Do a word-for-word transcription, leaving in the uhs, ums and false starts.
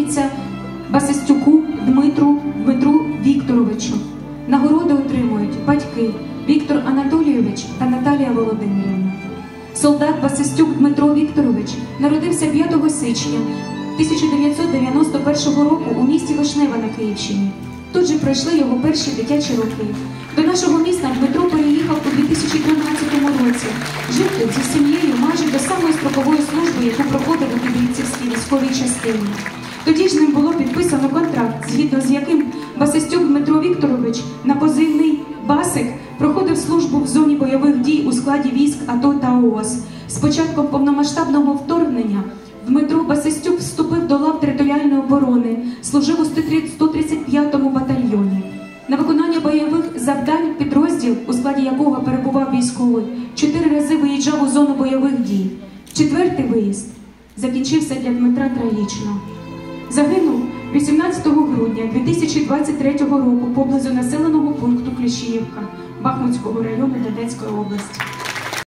передається Басистюку Дмитру Дмитру Вікторовичу. Нагороди отримують батьки Віктор Анатолійович та Наталія Володимирівна. Солдат Басистюк Дмитро Вікторович народився п'ятого січня тисяча дев'ятсот дев'яносто першого року у місті Вишнева на Київщині. Тут же пройшли його перші дитячі роки. До нашого міста Дмитро переїхав у дві тисячі тринадцятому році. Жив тут зі сім'єю майже до самої строкової служби, яку проходив у Кибільцівській військовій частині. Тоді ж ним було підписано контракт, згідно з яким Басистюк Дмитро Вікторович на позивний «Басик» проходив службу в зоні бойових дій у складі військ АТО та ООС. З початком повномасштабного вторгнення Дмитро Басистюк вступив до лав територіальної оборони, служив у сто тридцять п'ятому батальйоні. На виконання бойових завдань підрозділ, у складі якого перебував військовий, чотири рази виїжджав у зону бойових дій. Четвертий виїзд закінчився для Дмитра трагічно. Загинув вісімнадцятого грудня дві тисячі двадцять третього року поблизу населеного пункту Кліщіївка Бахмутського району Донецької області.